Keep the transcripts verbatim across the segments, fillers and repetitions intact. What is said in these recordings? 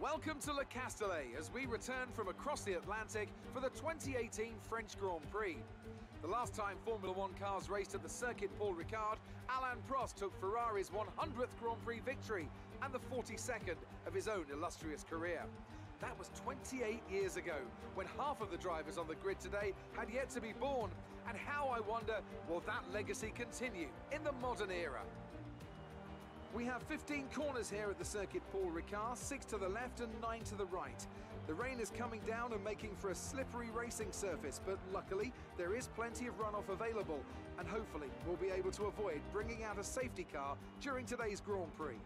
Welcome to Le Castellet as we return from across the Atlantic for the twenty eighteen French Grand Prix. The last time Formula One cars raced at the Circuit Paul Ricard, Alain Prost took Ferrari's one hundredth Grand Prix victory and the forty-second of his own illustrious career. That was twenty-eight years ago, when half of the drivers on the grid today had yet to be born. And how, I wonder, will that legacy continue in the modern era? We have fifteen corners here at the Circuit Paul Ricard, six to the left and nine to the right. The rain is coming down and making for a slippery racing surface, but luckily there is plenty of runoff available, and hopefully we'll be able to avoid bringing out a safety car during today's Grand Prix.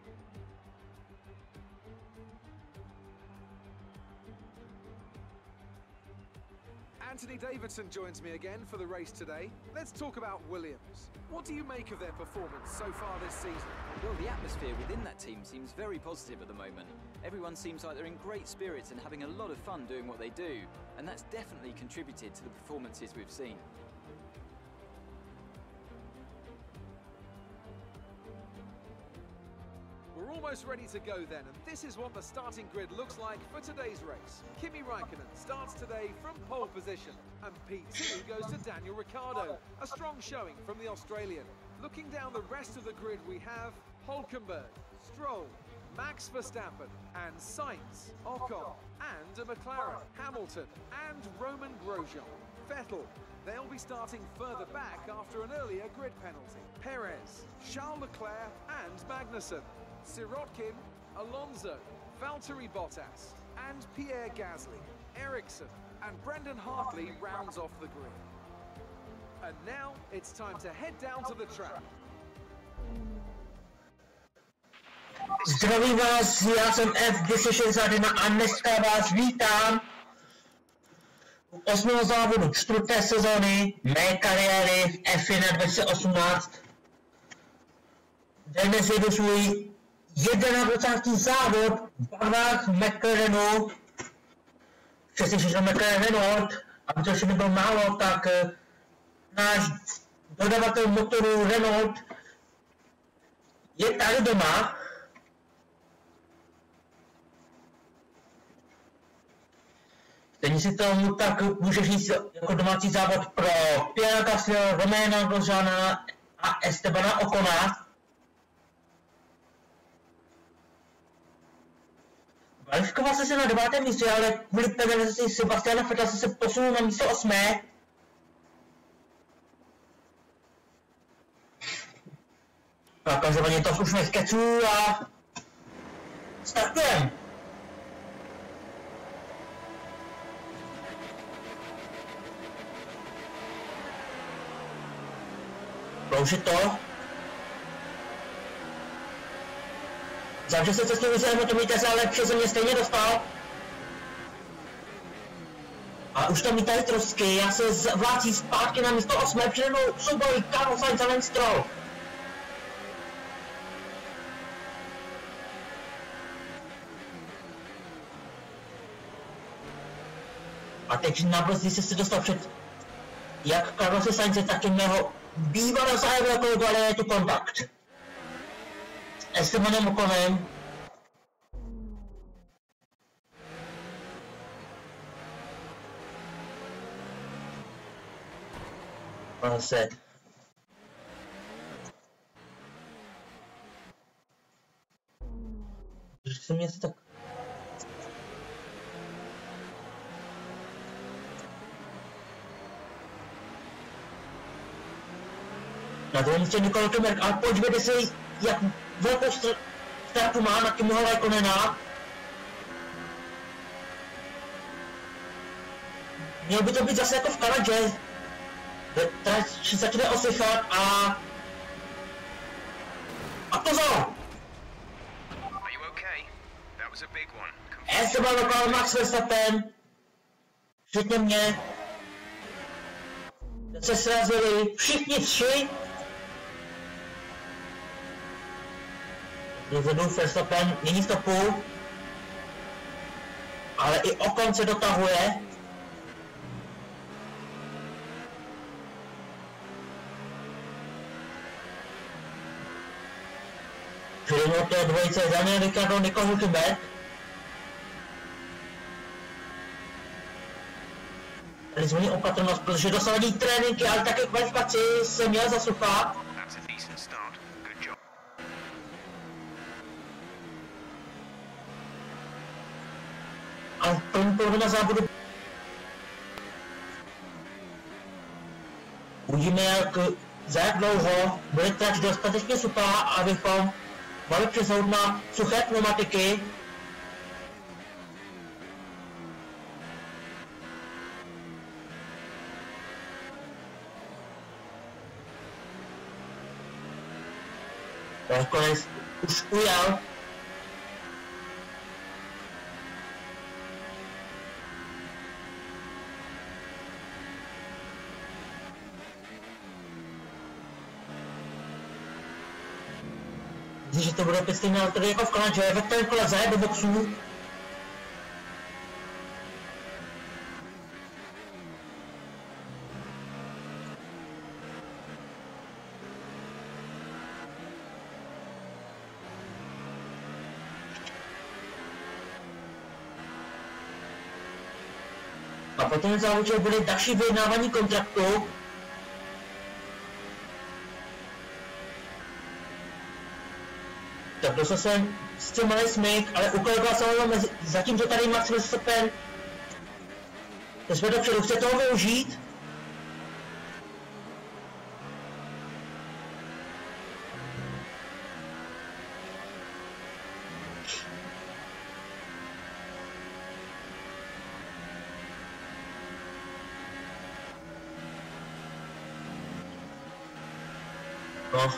Anthony Davidson joins me again for the race today. Let's talk about Williams. What do you make of their performance so far this season? Well, the atmosphere within that team seems very positive at the moment. Everyone seems like they're in great spirits and having a lot of fun doing what they do, and that's definitely contributed to the performances we've seen. We're almost ready to go then, and this is what the starting grid looks like for today's race. Kimi Räikkönen starts today from pole position, and P two goes to Daniel Ricciardo, a strong showing from the Australian. Looking down the rest of the grid, we have Hülkenberg, Stroll, Max Verstappen, and Sainz, Ocon, and a McLaren, Hamilton, and Roman Grosjean. Vettel, they'll be starting further back after an earlier grid penalty. Perez, Charles Leclerc, and Magnussen. Sirotkin, Alonso, Valtteri Bottas, and Pierre Gasly, Ericsson, and Brendan Hartley rounds off the grid. And now it's time to head down to the track. Zdravím vás, já jsem F dvě šedesát jedna a dneska vás vítám u osmého závodu čtvrté sezóny mé kariéry v F jedna dva tisíce osmnáct. Dnes jedu svůj jednadvacátý závod v barvách McLarenu, přesně všechno McLaren Renault, aby to ještě nebylo málo, tak náš dodavatel motoru Renault je tady doma. Stejně si tomu tak může říct jako domácí závod pro Pierre Gaslyho, Romaina Grosjeana a Estebana Ocona. Kvalifikoval se na devátém místě, ale kvůli penalizaci Sebastiana Vettela se posunul na místo osmé. A každopádně to už nechkeců a startujeme. Proužit to. Znám, že se cestu vyzveme, to míte se, ale přeze mě stejně dostal. A už tam mítají trosky, já se vlácí zpátky na místo osmé, přede mnou soubojí Carlos Sainz a Lance Stroll. A teď na brzdí se se dostal před jak Carlose Sainze, tak i mého bývalého zájevého kolegu, ale je tu kontakt. Estebanem Oconem. Zase. Když se mě tak... Na druhém místě Nico Hülkenberg, ale podívejte se, jak velkou ztrátu má na Kimiho Räikkönena. Mělo by to být zase jako v Kanadě. Tady začne osychat a... A pozor! Esteban Ocon, Max Verstappen. Včetně mě. Teď se srazili všichni tři. Dozadu Verstappen není stopu, ale i Ocon se dotahuje. Přijde té dvojice Daniel Ricciardo, Nico Hülkenberg. tady zvoní opatrnost, protože dosavadní tréninky, ale také kvalifikaci se měl za sucha. A první polovina závodu. Uvidíme, jak, za jak dlouho bude trať dostatečně suchá, abychom mohli přesunout na suché pneumatiky. Konec už ujel. Myslím, že to bude opět stejné, ale tady jako v Kanadě, ve kterém kole zajet do boxů. A potom v závodě bude další vyjednávání kontraktu. Tak dostal jsem s tím malý smyk, ale ukolikla jsem ho mezi, zatím, že tady Max Verstappen. To jsme dopředu, chce toho využít. No.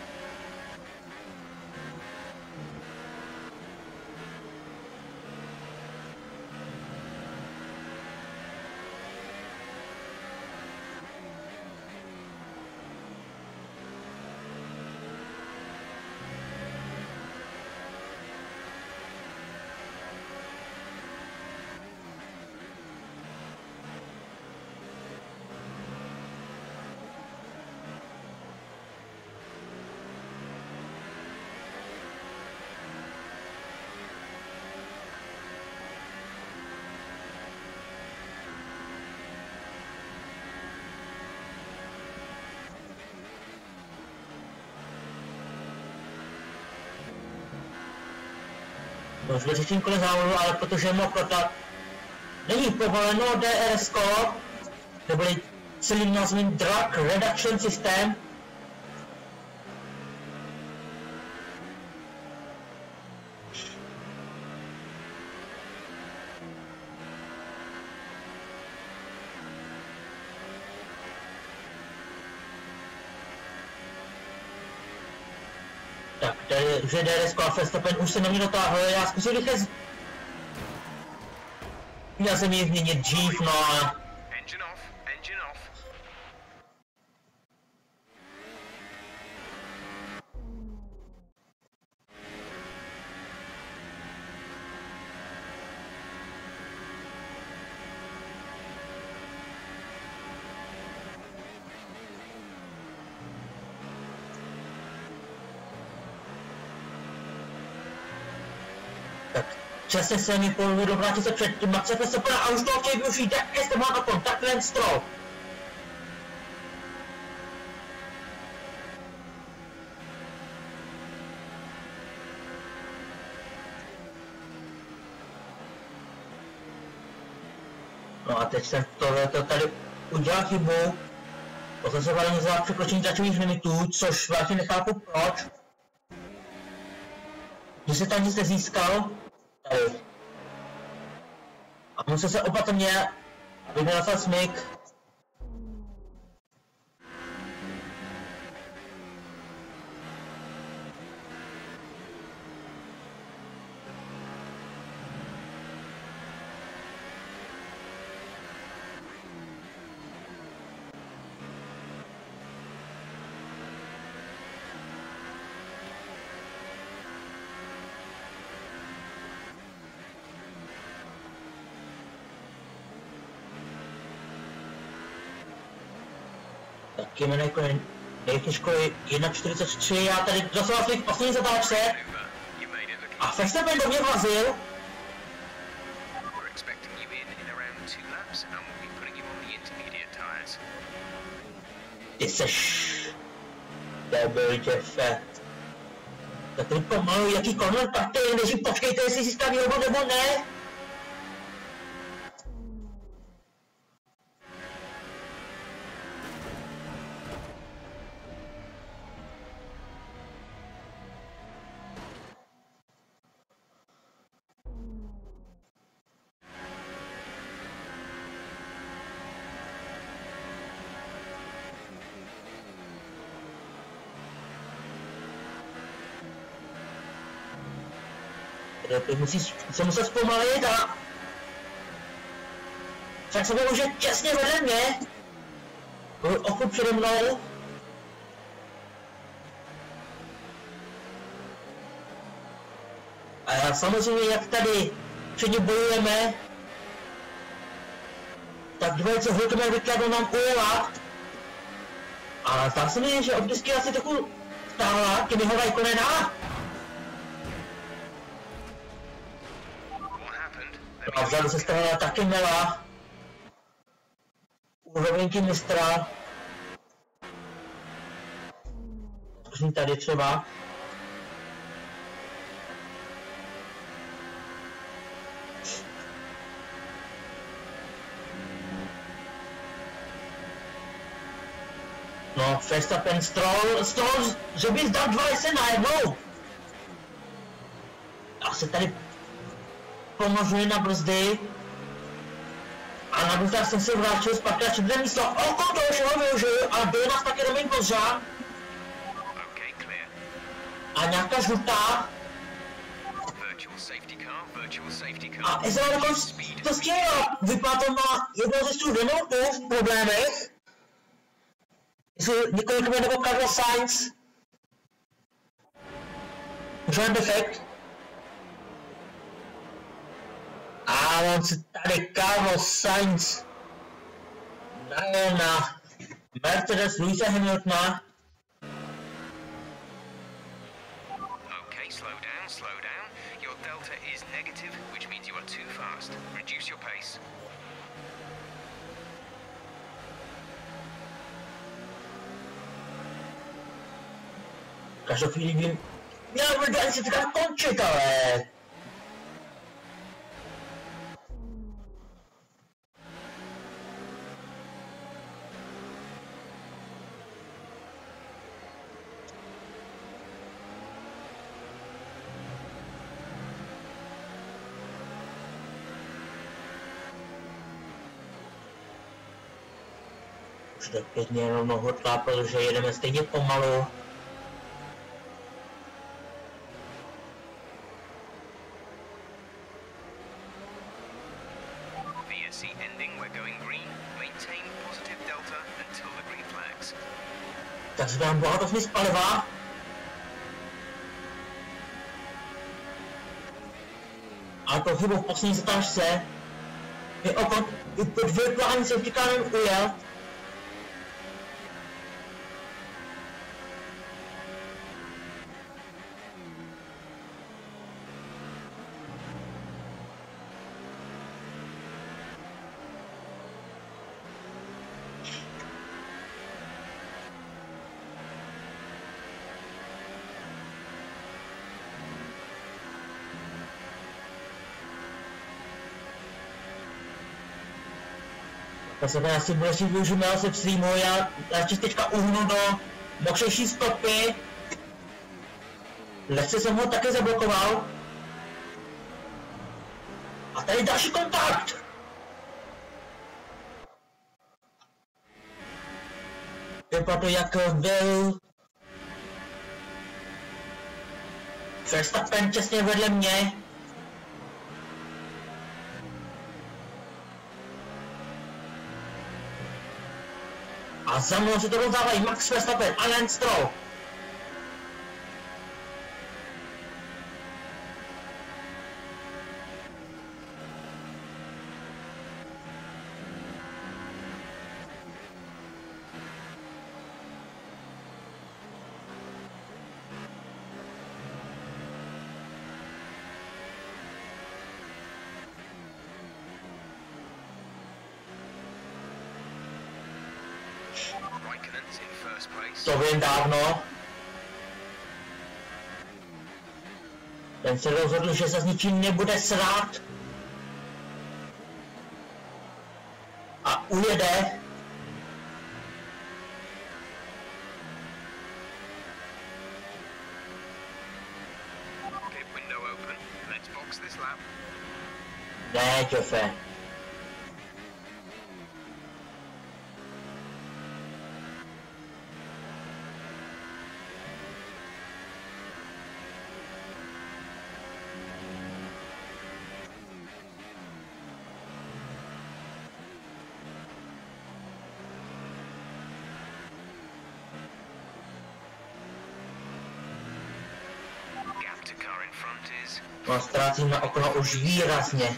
No, ve třetím kole závodu, ale protože mokro, tak není povoleno D R S ko, neboli celý názvím Drug Reduction System. Tak, tady už je D R S ko a Verstappen už se na mě dotáhl, já zkusím rychle z... Měl jsem ji změnit dřív, no a... Časně se mi povedlo vrátit se před tím Maxem Verstappena a už to chtějí využít, jak jste má na tom, takhle strop. No a teď jsem tohleto tady udělal chybu. To jsem se vlastně za překročení tlačových limitů, což vlastně nechápu proč. Že se tam nic nezískal. Tady. A musel se opatrně, aby mi nastal smyk. Taky jmenuje jako nejtěžko jedna čtyřicet tři, já tady doslova svých poslední zatáčce. A Verstappen do mě vlazil. Ty seš... Debil, Jeffe. Tak teď pomalu, jaký corner party, než počkejte, jestli si staví obod nebo ne. Ty musíš se muset zpomalit a... Však se byl už těsně vedle mě. Byl ochu přede mnou. A já samozřejmě, jak tady předně bojujeme, tak dvojice Hulkman vykladl nám ujela. A zdá se mi, že opticky asi trochu stála Kimiho Raikkonena. A vzadu se stala taky Mela. Úroveňky mistra. Zkusím tady třeba. No, Verstappen, Stroll, Stroll, že bys dal dva se najednou. Já se tady pomožuji na brzdy. A na brzdách jsem se vrátil zpátky na četné místo. Okolo toho všeho využiju a byl nás taky Romain Grosjean. A nějaká žlutá. A Ezra dokonce to stěla. Vypadá to na jednou ze studentů v problémech. Jestli několik nebo Carlos Sainz. Žádný defekt. A on se tady Carlos Sainz najel na Mercedes Lewise Hamiltona. Okay, slow down, slow down. Your delta is negative, which means you are too fast. Reduce your pace. Každou chvíli vím, měl bych ani si teda končit, ale... Už to pěkně rovnou hodlá, protože jedeme stejně pomalu. Tak se dám bohato směs paliva. A to chybou v poslední zatážce je opak i po dvě plány se vtíkánem ujel. Já se asi bolestí využiju mého se přímo, já radši teďka uhnu do mokřejší stopy. Lehce jsem ho také zablokoval. A tady další kontakt! Vypadá to jak byl Verstappen těsně vedle mě. A za mnou se to rozdávají Max Verstappen a Lance Stroll. Raikkonen's in first place. To vím dávno. Ten se rozhodl, že se s ničím nebude srát. A ujede. Pit window open. Let's box this lap. Ne, Joffe. Gap to car in front is No, ztrácím na okno už výrazně.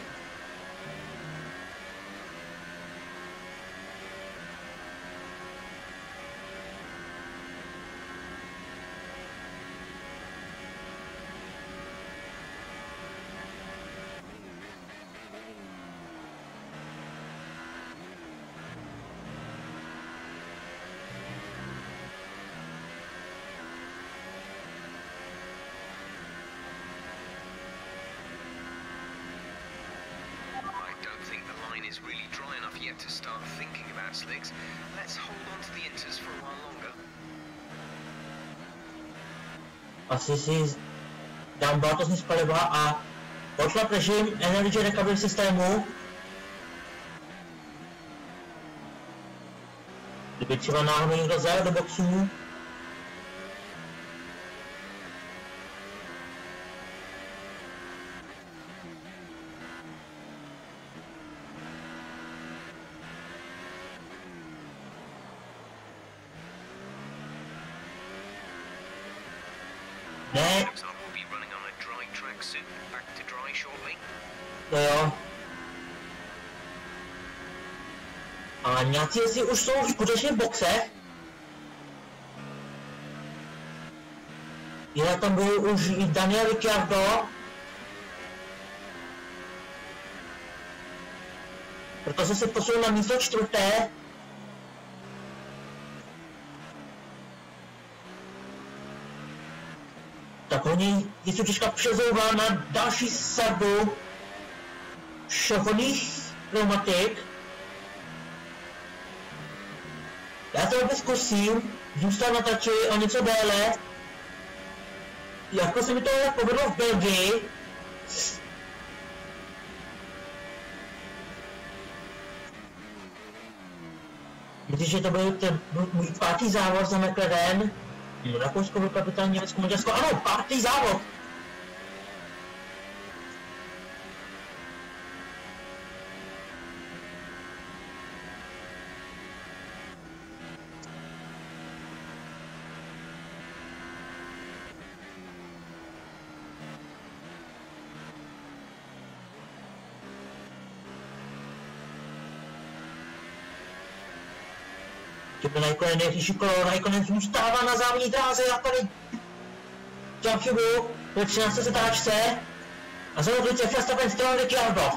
is really dry enough yet to start thinking about slicks. Let's hold on to the inters for a while longer. Asi si dám baltosní z paliva a odšlap režim Energy Recovery systému. Kdyby třeba náhodou někdo zajel do boxů. Ne. To jo. A nějací jestli už jsou skutečně v boxe. Jinak tam byl už i Daniel Ricciardo. Protože se posunul na místo čtvrté. Tak oni něco těžka přezouvá na další sadu šokových pneumatik. Já to opět zkusím, zůstat na tači o něco déle. Jako se mi to povedlo v Belgii. Myslím, že to byl ten můj pátý závod za McLaren. Rakousko, Velká Británie, Německo, Maďarsko, ano, pátý závod! Kdyby Raikkonen nejrychlejší kolo, Raikkonen zůstává na závodní dráze a tady dělám chybu ve třinácté zatáčce a za odlice Verstappen stál Ricciardo.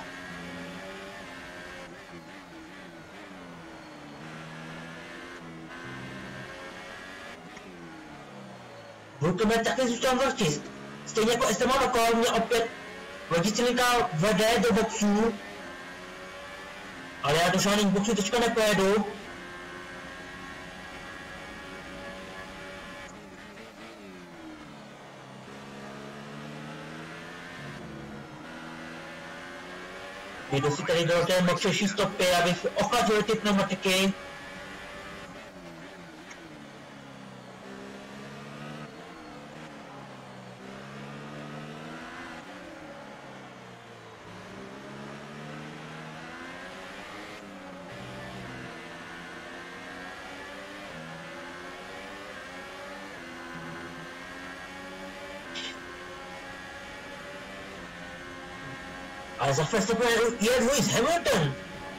Hulkenberg taky zůstal v vrti, stejně jako Esteban Ocon mě opět vodicilinka vede do boxů, ale já do žádných boxů teďka nepojedu. Jdu si tady do té mokřejší stopy, abych ochladil ty pneumatiky. Ale za Verstappen je Lewis Hamilton.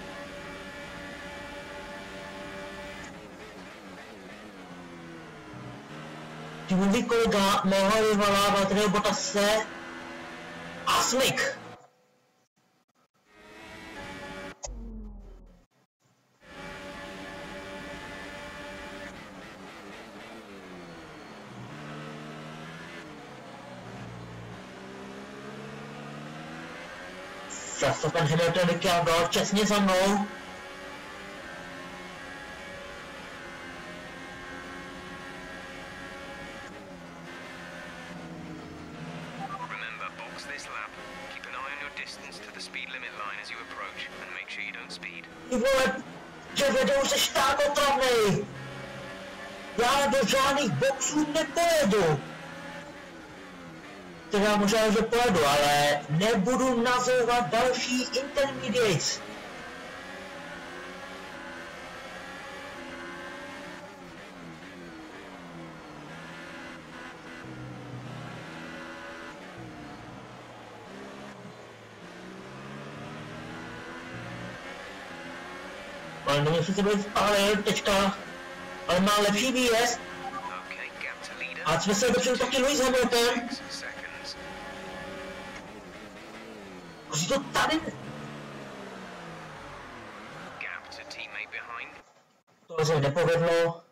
Týmový kolega mého rivala Valtteriho Bottase a Slick. Verstappen, Hamilton, Ricciardo, čestně za mnou. Ty vole, že vedou se štát otravnej. Já do žádných boxů nepojedu. Teda možná, že pojedu, ale nebudu nazývat další intermediates. Ale nemusí se být ale tečka, ale má lepší výjezd. A jsme se dopředu taky Lewis Hamilton. Už to tady... To se nepovedlo.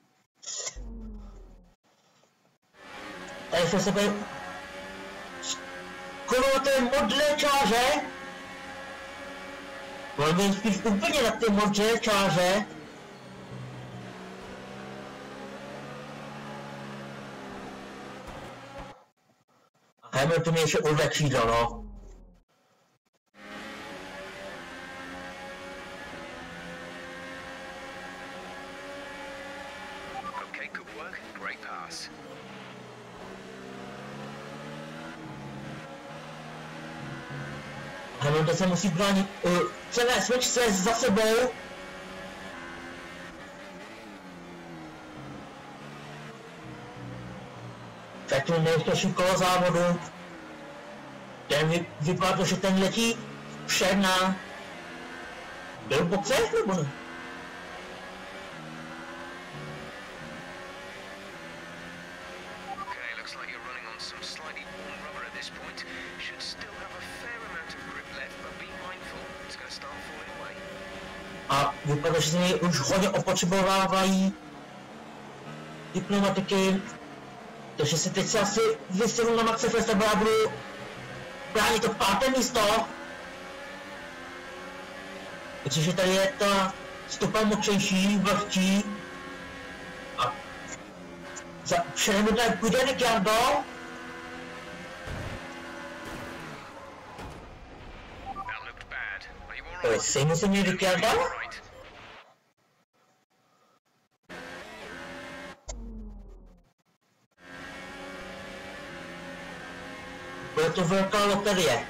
Tady jsme se byli... Skoro té modlé čáře. Volím spíš úplně na ty modré čáře. A Hamilton je ještě urve křídlo, no. Okay, good work. Great pass. Hamilton se musí bránit. Uh, celé switch se za sebou. Vettel nejtěžší kolo závodu. Ten vy, vypadá to, že ten letí před na... Byl v boxech nebo ne? A vypadá, že se mi už hodně opotřebovávají ty pneumatiky, takže se teď se asi vystanu na Maxe Verstappen a budu bránit to páté místo. Protože tady je ta stopa mokřejší, vlhčí a za předem tady půjde Ricciardo. To je stejně se mě Ricciardo. Bude to velká loterie.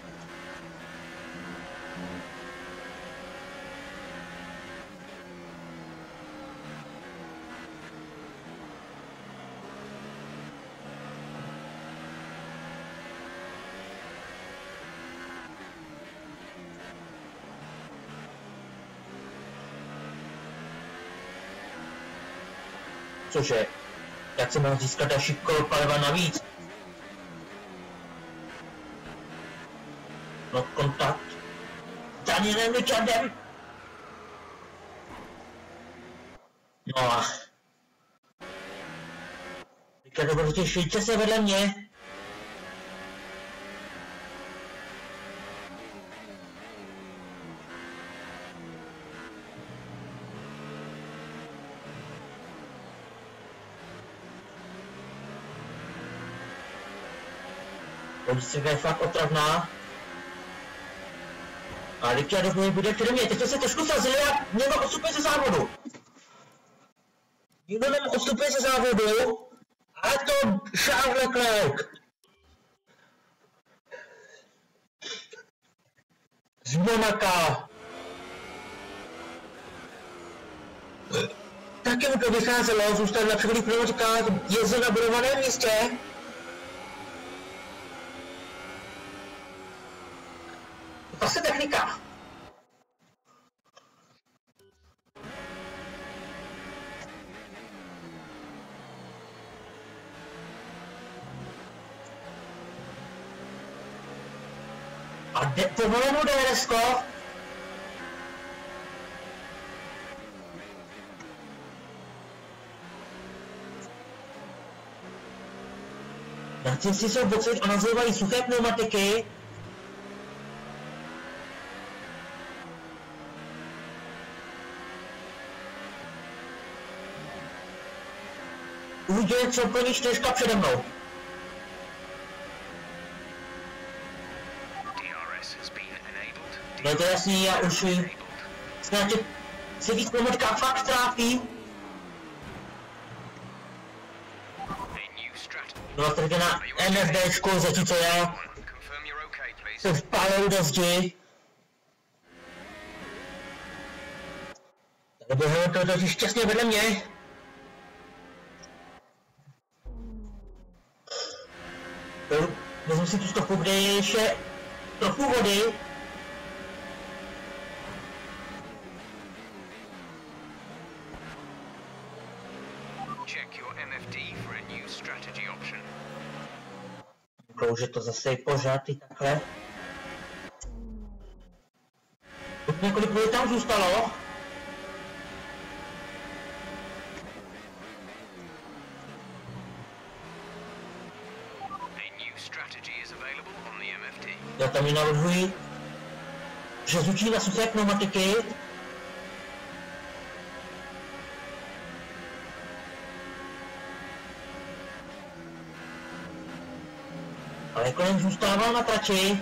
Cože? Jak se mám získat další kolo paliva navíc? No kontakt. Danielem Ricciardem. No a... Ricciardo prostě švíce se vedle mě. Logistika je fakt otravná. A Ricciardo mě bude firmě, teď se trošku srazili a někdo odstupuje ze závodu. Někdo nám odstupuje ze závodu a je to Charles Leclerc. Z Monaka. Taky mu to vycházelo, zůstal na přechodných pneumatikách, jezdil na budovaném místě. Asi technika. A de, povolenou D R S ko. Nacisti jsou boxy a nazývají suché pneumatiky. vidět, co plní čtyřka přede mnou. No to je jasný, já už snad se víc pomočkách fakt trápí. No takže na NFDčku, zatímco já se vpálil do zdi. Tady bylo to totiž těsně vedle mě. Vezmu si tu stopu, kde je ještě trochu vody. Že to zase je pořád i takhle. Několik vody tam zůstalo. Já tam ji navrhuji, že zúčí na suché pneumatiky. Ale kolem zůstával na trati.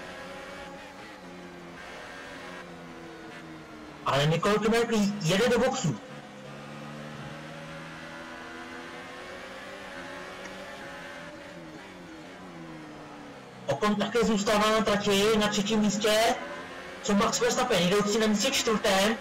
Ale Nicole Kümmerli jede do boxu. Ocon také zůstává na trati na třetím místě, co Max Verstappen, jdoucí na místě čtvrtém.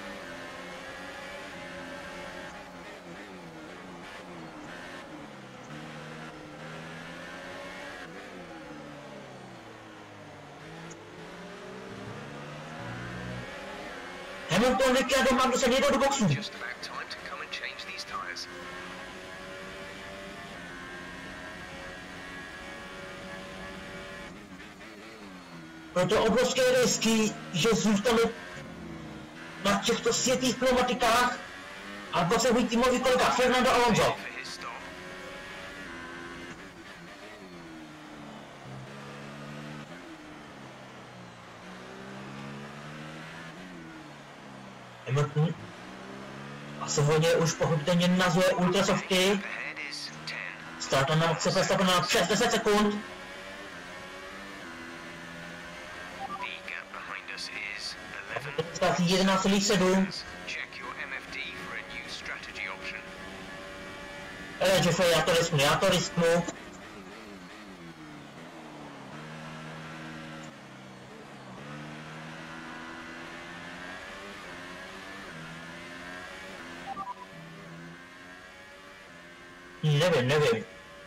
Hamilton, Ricciardo, Magnussen jedou do boxu. Je to obrovské risky, že zůstane na těchto světých pneumatikách a pak se můj týmový kolega Fernando Alonso. Hamilton asi hodně už pochopitelně nazve ultrasofty. Starta na Maxe Verstappen na přes deset sekund. Staví jedenáct celá sedm. Ale Jeffrey, já to risknu, já to risknu. Nevím, nevím.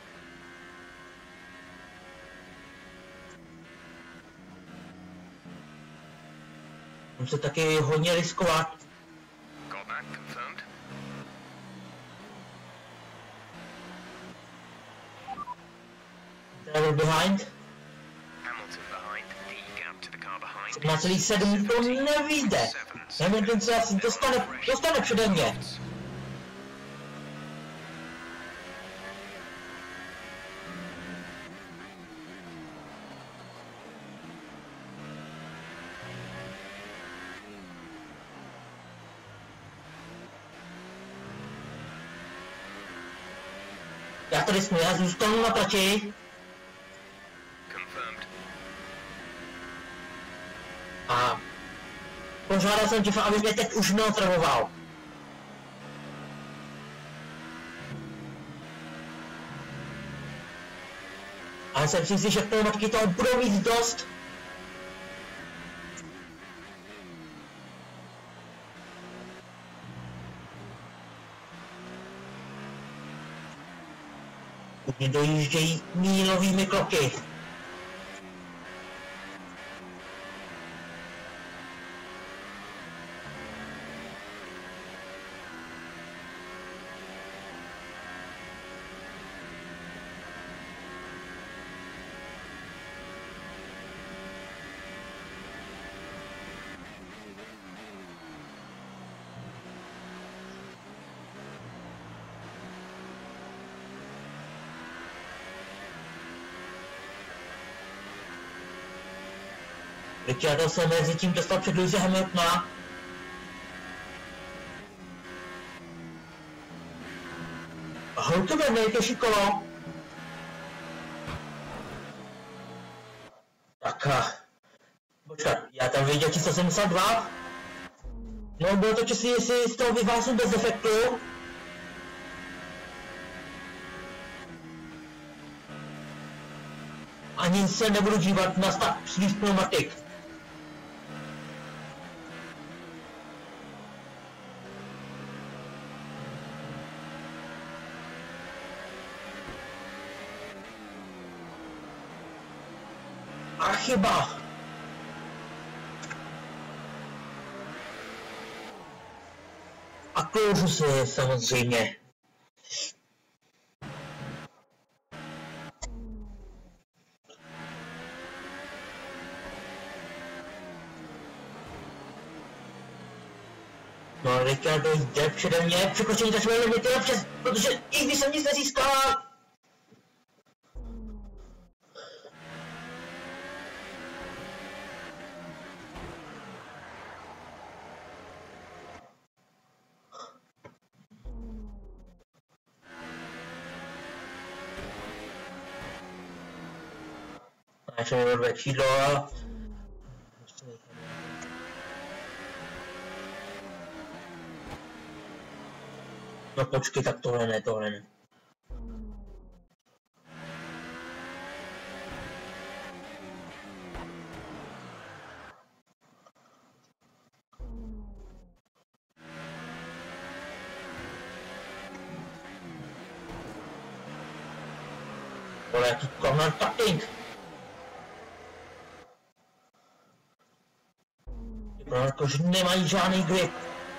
Musím se taky hodně riskovat. Driver behind. sedmnáct celá sedm to nevyjde. Hamilton se asi dostane, dostane přede mě. Já tady jsme, já zůstanu na trati. A požádal jsem Jeffa, aby mě teď už neotravoval. Ale jsem si jistý, že pneumatky toho budou mít dost. Mě dojíždějí mílovými kroky. Ricciardo se mezi tím dostal před Lewise Hamiltona. Ahoj, to bude nejtěžší kolo. Tak, počkat, já tam viděl číslo sedmdesát dva. No, bylo to čistý, jestli z toho vyhlásím bez efektu. Ani se nebudu dívat na stav svých pneumatik. A chyba. A kloužu se samozřejmě. No, Ricardo jde přede mě, překročení ta svoje limity, přes, protože i když jsem nic nezískal. Až mi odve čídlo. No počkej, tak tohle ne, tohle ne. Vole, jaký corner cutting. Protože nemají žádný grip.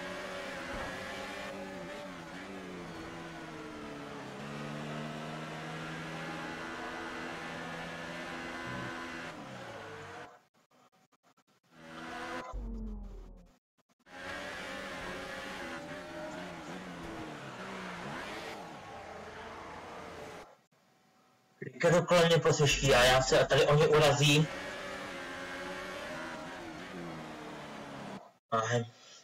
Ricardo kolem mě posešší a já se tady o ně urazím. Ahem.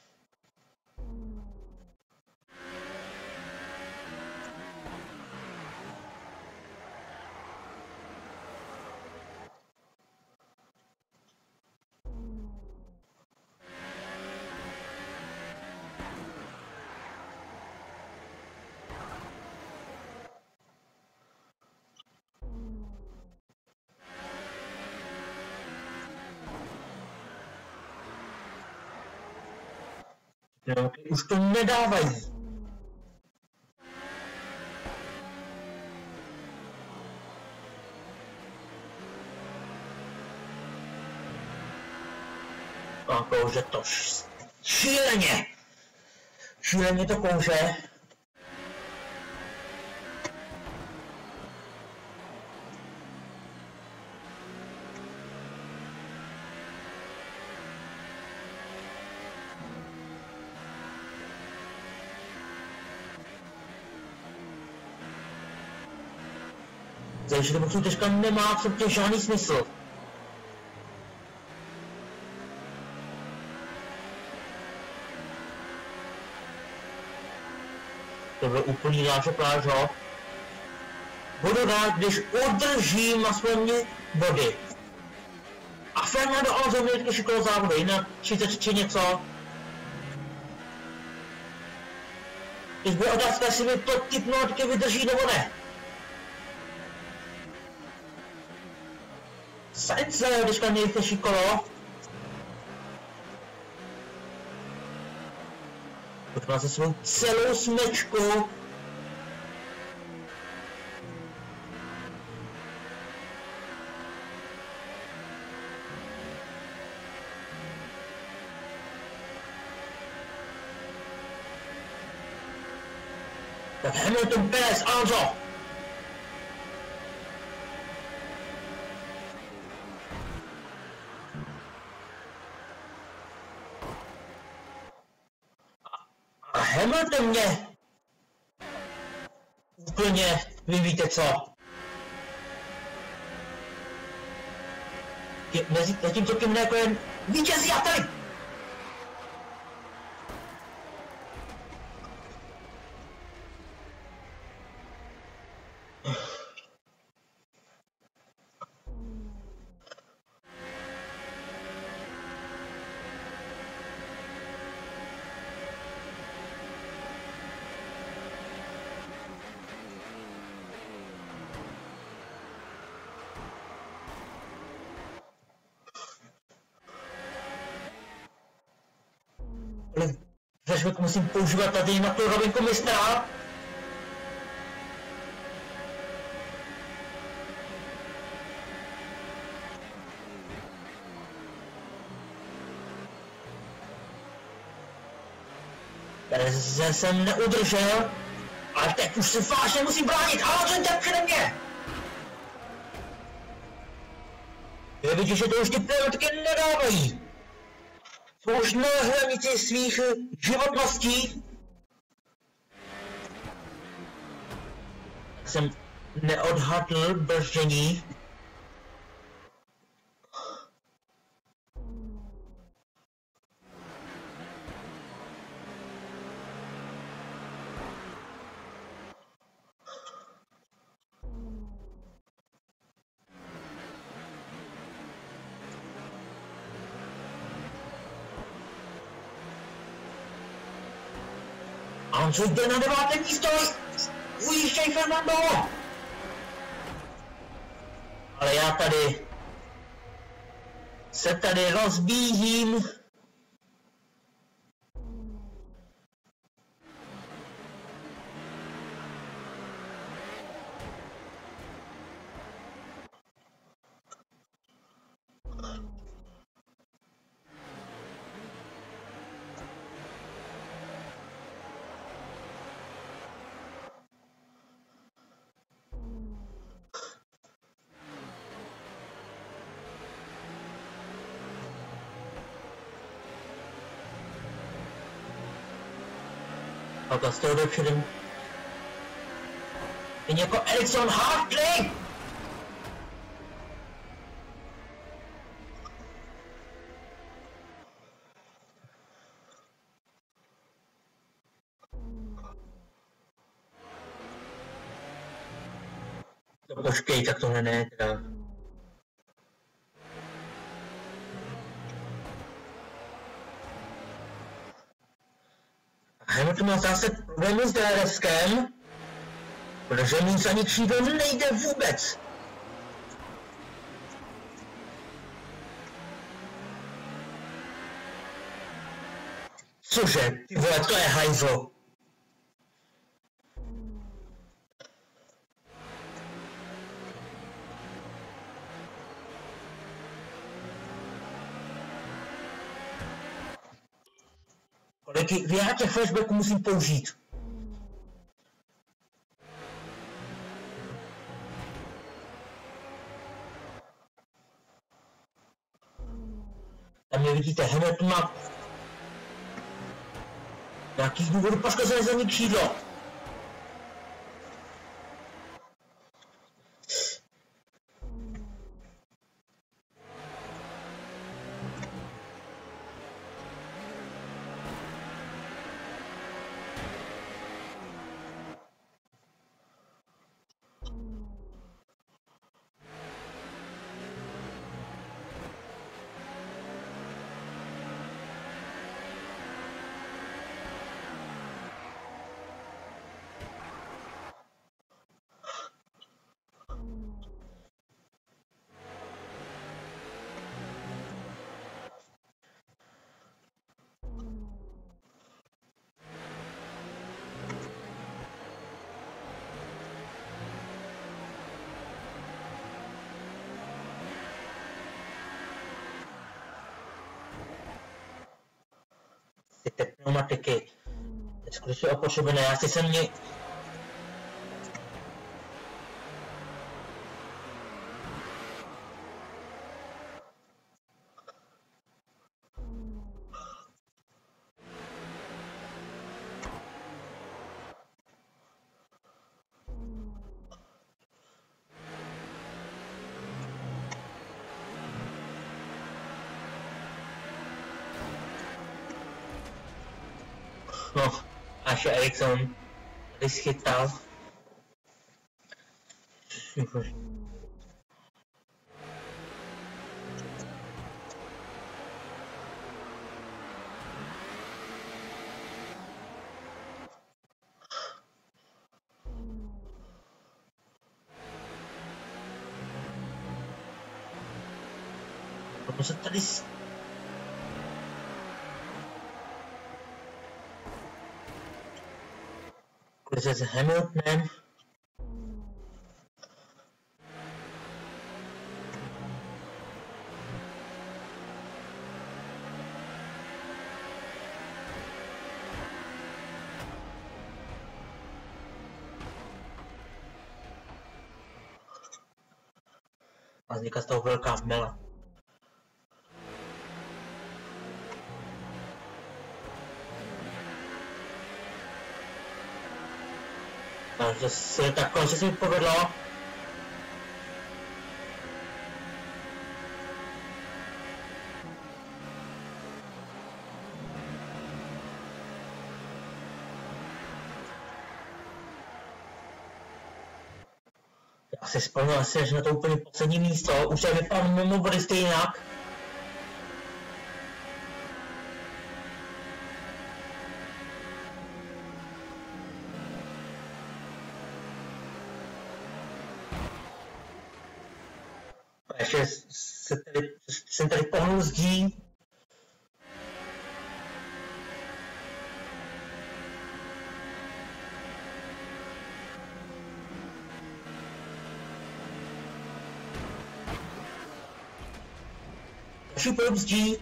No, už to nedávají. A kouře to šíleně. Šíleně to kouře. Takže to musím teďka nemá absolutně žádný smysl. To byl úplný náčeplář, ho. Budu rád, když udržím aspoň body. A Fernando Alonso měl trošku kolo závodu, jinak třicet či něco. Teď bude otázka, jestli mi to ty pneumatiky vydrží nebo ne. Sainz teďka nejrychlejší kolo. Teď má se svou celou smečku. Tak Hamilton, Perez, Alonso. A Hamilton mě úplně, vy víte co. Mezi zatímco Kimi Räikkönen vítězí a tady. Kolik flashback musím používat tady na tu rovinku mistra? Zde jsem neudržel, ale teď už se vážně musím bránit, ale ten tak přede mě! Je vidět, že to už ty pilotky nedávají. Jsou už na hranici svých životností. Jsem neodhadl brždění. A on co jde na deváté místo? Ujížděj, Fernando! Ale já tady se tady rozbíhím. A z toho jde předem. Jen jako Ericsson Hartley! No počkej, tak tohle ne, teda. Hamilton má zase problémy s DRSkem, protože nic ani křídlo nejde vůbec. Cože, ty vole, to je hajzlo. Kolik já těch flashbacků musím použít? Tam mě vidíte, hned má nějakých důvodů poškozené zadní křídlo. Ty pneumatiky. Teď skutečně opotřebené, já si jsem mě... No, až Ericsson tady schytal. Proto se tady... This is Hamilton. A vzniká z toho velká hmela. Takže se takhle, že se mi povedlo. Já si vzpomněl asi, že na to úplně poslední místo, už je vypadl mimo body stejnak. Ještě se tady, jsem tady pohnul zdí. Další pohyb zdí.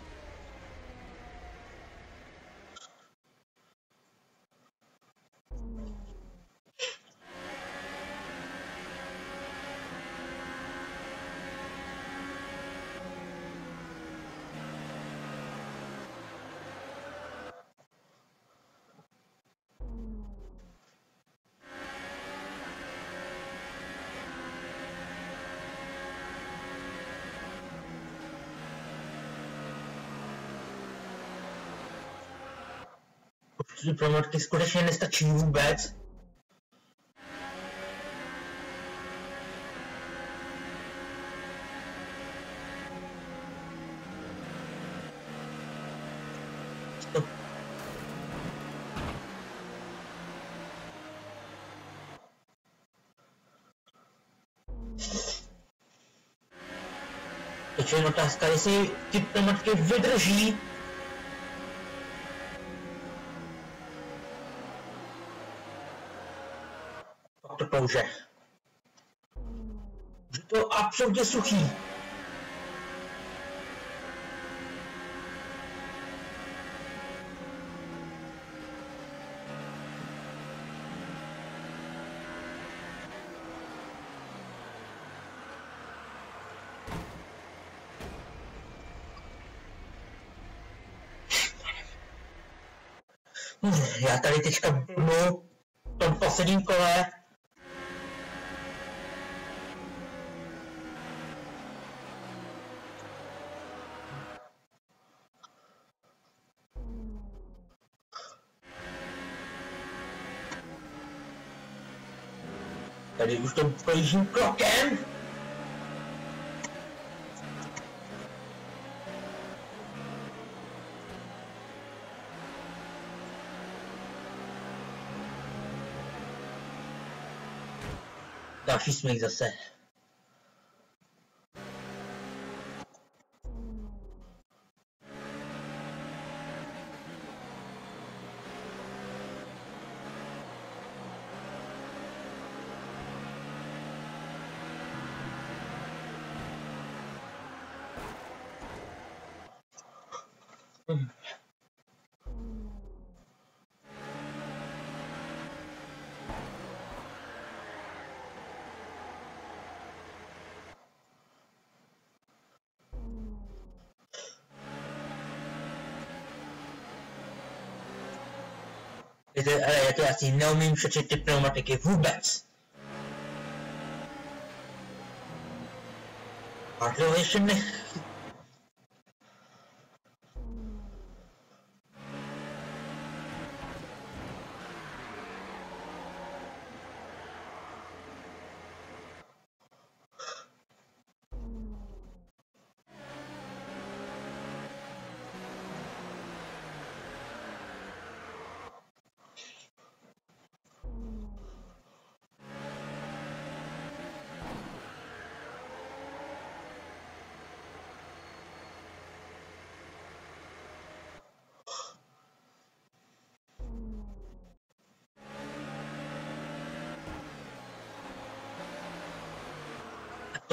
Diplomatky skutečně nestačí vůbec. Stop. Teď je jen otázka, jestli diplomatky vydrží. To použe. Je to absolutně suchý. Já tady teďka blbnu v tom posledním kole. Tady už to projíždím krokem. Další smích zase. Hmm. Víte, ale já to asi neumím přečet ty pneumatiky vůbec. A to ještě ne...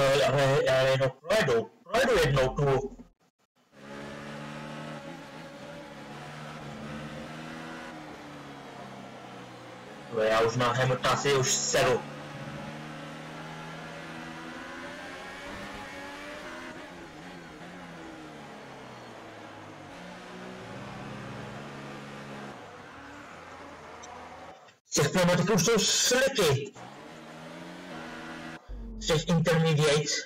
to ale, ale jenom projedu, projedu jednou tu. Já už na Hamiltona si už seru. Z těch pneumatiků už jsou sliky. Z těch intermediates.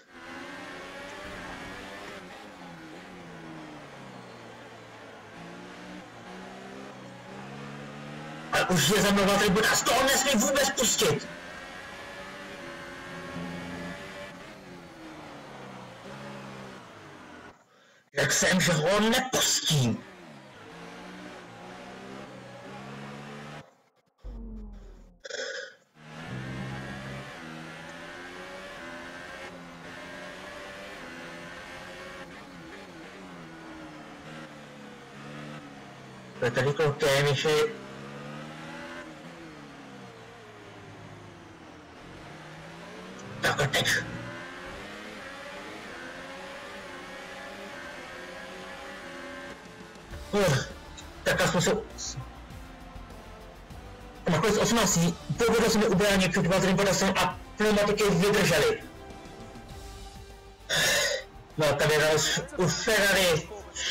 A už je za mnou atribut a z toho nesmí vůbec pustit. Jak jsem, že ho nepustím. To je tady koukám, ještě... Tak a teď. Uh, tak aspoň se... Nakonec osmnáct. Povedlo se mi ubránit před Valtterem Bottasem a pneumatiky vydržely. No, tady je u Ferrari.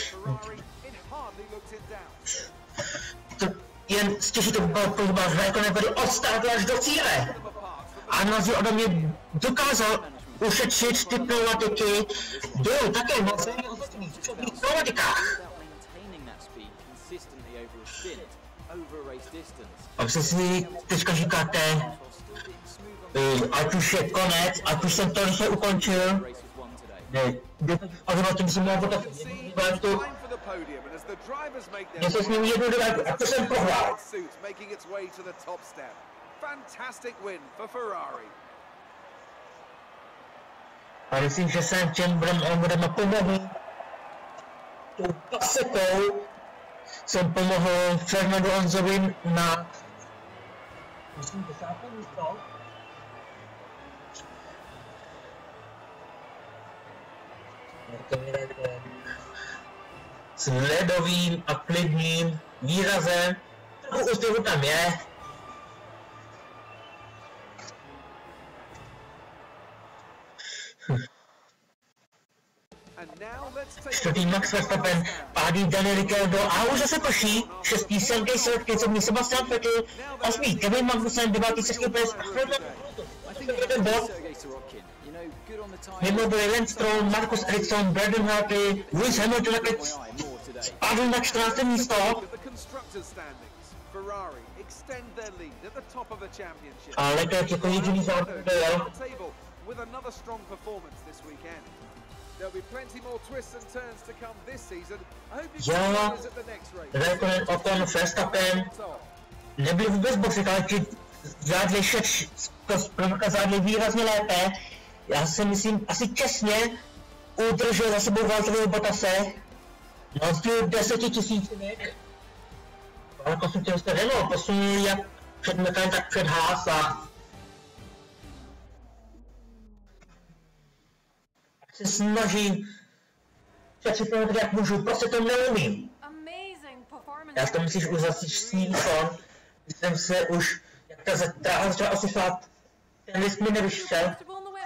To jen stěží to pohybá Raikkonen vedl od startu až do cíle. A na rozdíl ode mě dokázal ušetřit ty pneumatiky. Byl také moc v černých pneumatikách. A vy si teďka říkáte, ať už je konec, ať už jsem to rychle ukončil. Ne, a zrovna tím jsem mohl potat tu. Něco s ním jednu dvě, a to jsem prohrál. A myslím, že jsem těm budeme pomohl. Tou pasekou jsem pomohl Fernando Alonsovi na... Myslím, desáté místo. S ledovým a klidným výrazem. Trochu úsměvu tam je. Čtvrtý Max Verstappen, pádý Daniel Ricciardo a už zase prší. Šestý Sergej Srotkin, sedmý Sebastian Vettel, osmý Kevin Magnussen, devátý Sergio Perez a jeden bod. Mimo byli Lance Stroll, Marcus Ericsson, Brandon Hartley, Lewis Hamilton opět spadl na čtrnácté místo. A Leclerc jako jediný závod dojel. Já, Raikkonen, Ocon, Verstappen nebyli vůbec boxit, ale ti zvládli šet, to zvládli výrazně lépe. Já si myslím, asi čestně udržel za sebou Valtteriho Bottase na rozdíl deseti tisícinek. Ale konstruktivně jste Renault posunul jak před McLaren, tak před Haas a se snažím přečetnout, jak můžu, prostě to neumím. Já to musíš už zase snížit, když jsem se už, jak ta dráha začala osušovat, ten list mi nevyšel.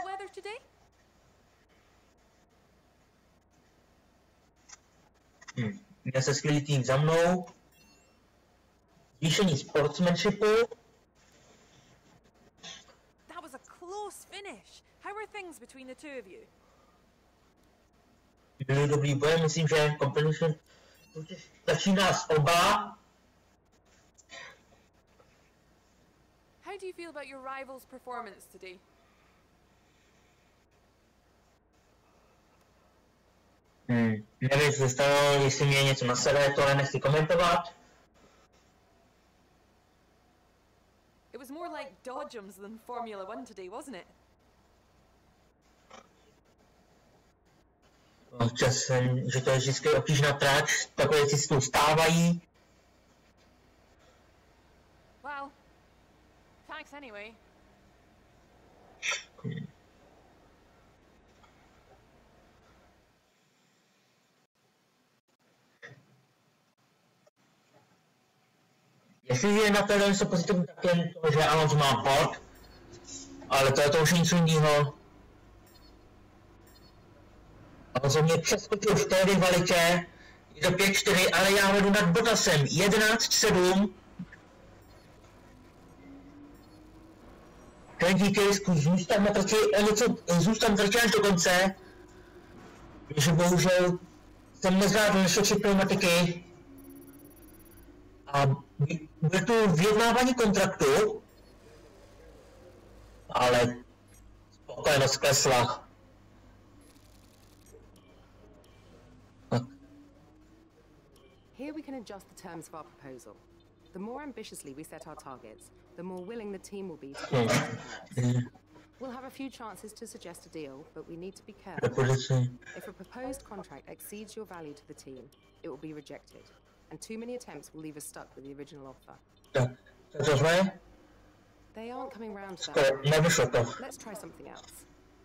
Hm. Měl se skvělý tým za mnou. Zvýšení sportsmanshipu. That was a close finish. How were things between the two of you? Byly dobrý boje, myslím, že competition začíná s oba. How do you feel about your rival's performance today? Hmm, nevím, co se stalo, jestli mě něco na sebe, to nechci komentovat. It was more like dodgems than Formula One today, wasn't it? Občas jsem, že to je vždycky obtížná trať, takové věci se tu stávají. Well, thanks anyway. Hmm. Myslím, že na téhle se pozitivní tak jen to, že Alonso má bod, ale to je to už něco jiného. Alonso mě přeskočil v té rivalitě, je to pět čtyři, ale já vedu nad Bottasem jedenáct sedm. Každý kejsku zůstám na trati, něco zůstám trati až do konce, protože bohužel jsem nezvládl naše pneumatiky a bude tu vyjednávání kontraktu, ale spokojenost klesla. Here we can adjust the terms of our proposal. The more ambitiously we set our targets, the more willing the team will be to do it. We'll have a few chances to suggest a deal, but we need to be careful. If a proposed contract exceeds your value to the team, it will be rejected, and too many attempts will leave us stuck with the original offer. They aren't coming round to that. Let's try something else.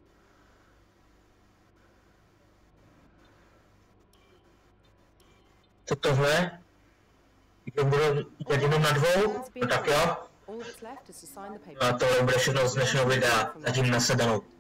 Co tohle? Je bude jedinou na dvou? No tak jo. A tohle bude všechno z dnešního videa. Zatím nasedanou.